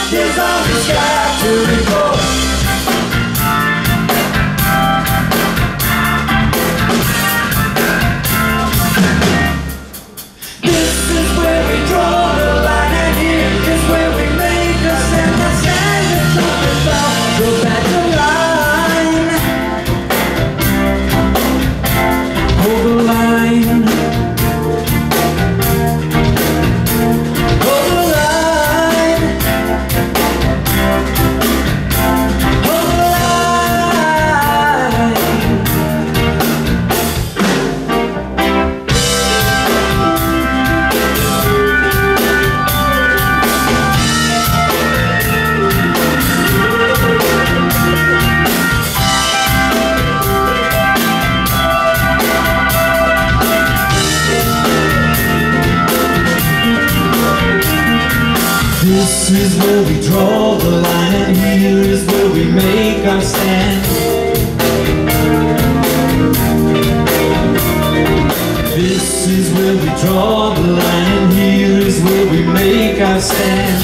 There's only sky to report. This is where we draw the line, and here is where we make a stand. The stand that's open about the battle line. Hold the line. Hold the line. Hold the line. This is where we draw the line, and here is where we make our stand. This is where we draw the line, and here is where we make our stand.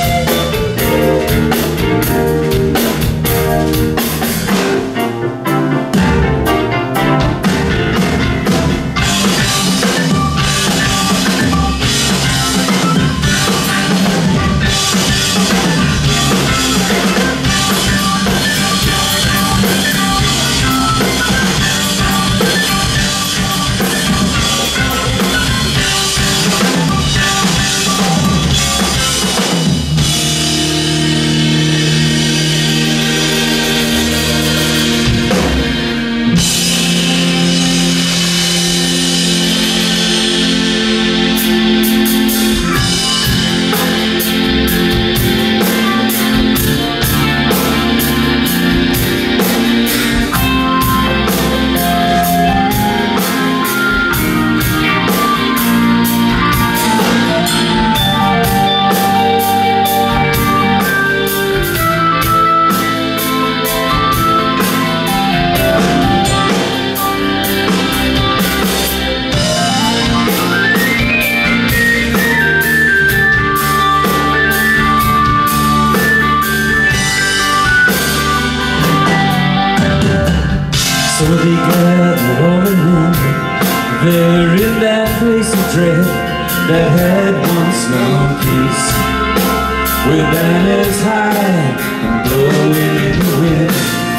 So they gather all alone there in that place of dread that had once known peace, with banners high and blowing in the wind.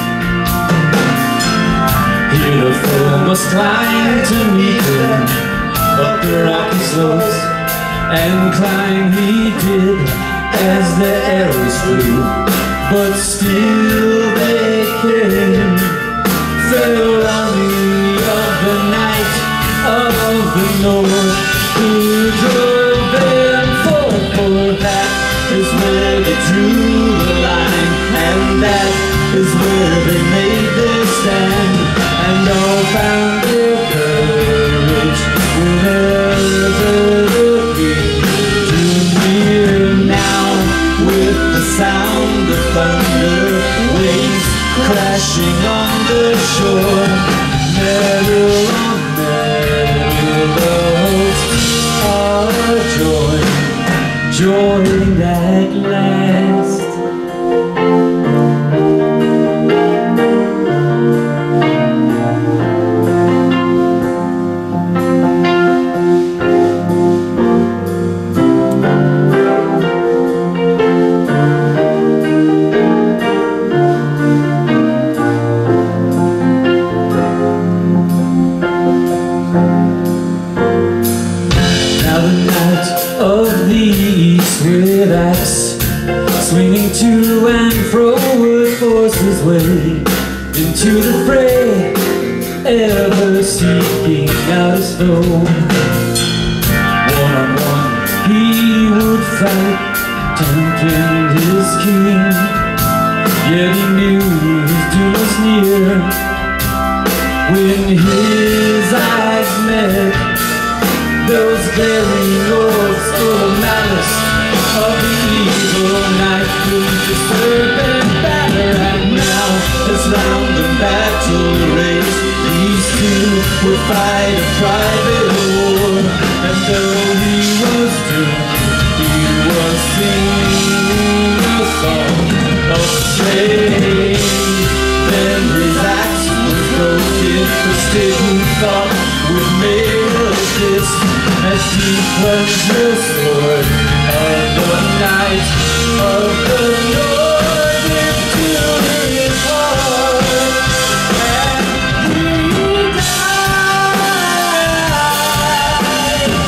Here the foe must climb to meet them up the rocky slopes, and climb he did as the arrows flew, but still they came. Fell on me of the night of the north, who drove them forth, for that is where they drew the line, and that is where they made their stand, and all found their courage whenever the king drew near. Now with the sound of thunder, waves crashing on the shore, meadow on meadow, our joy at last. Of the east with axe swinging to and fro would force his way into the fray, ever seeking out his foe. One on one he would fight to defend his king, yet he knew his doom was near when his eyes met those glaring orbs full of malice of the evil night, whom disturb and batter. And now, as round the battle raged, these two would fight a private war. And though he was doomed, he was singing song of shame. Then his axe was broken, the sticking thought would nail this as he plunged the sword of the night of the Lord into his heart, and he died.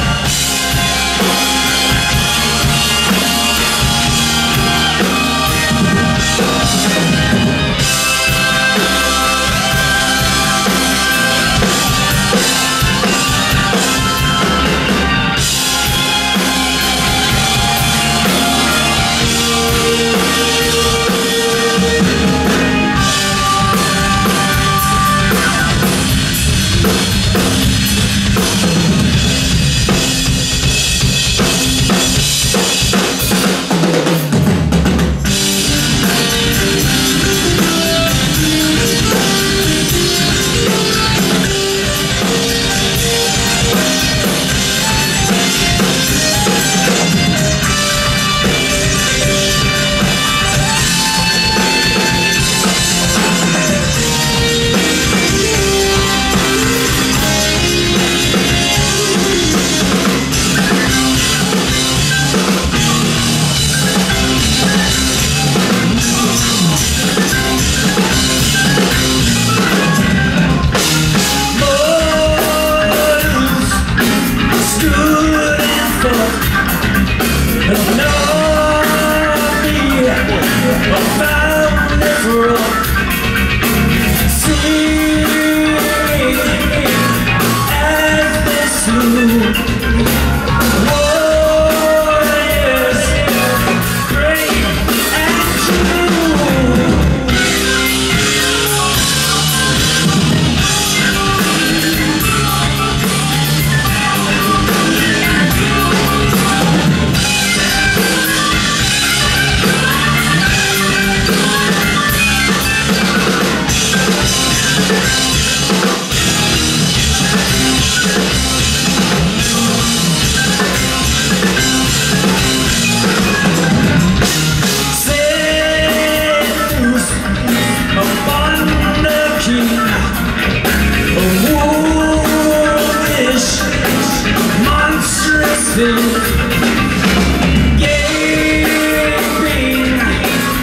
Gaping,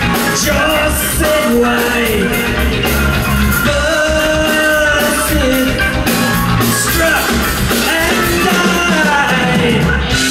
just and wide, buzzing, struck and died.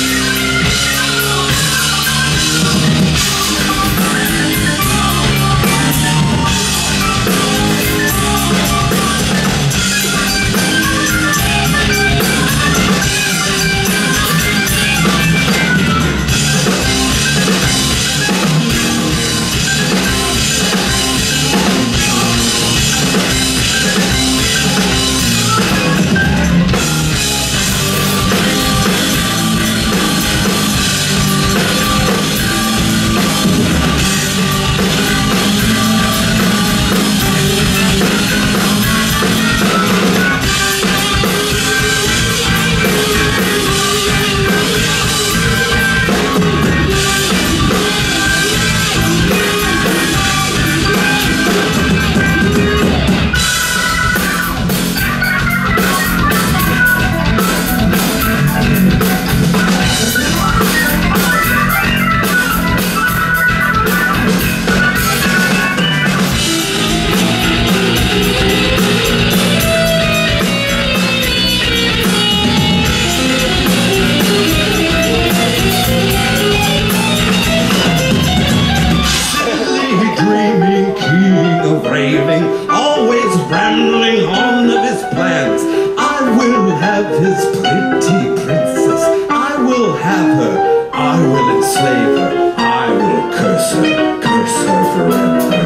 Always rambling on of his plans. I will have his pretty princess. I will have her. I will enslave her. I will curse her forever.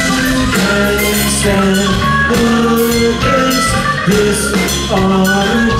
Stand against this army.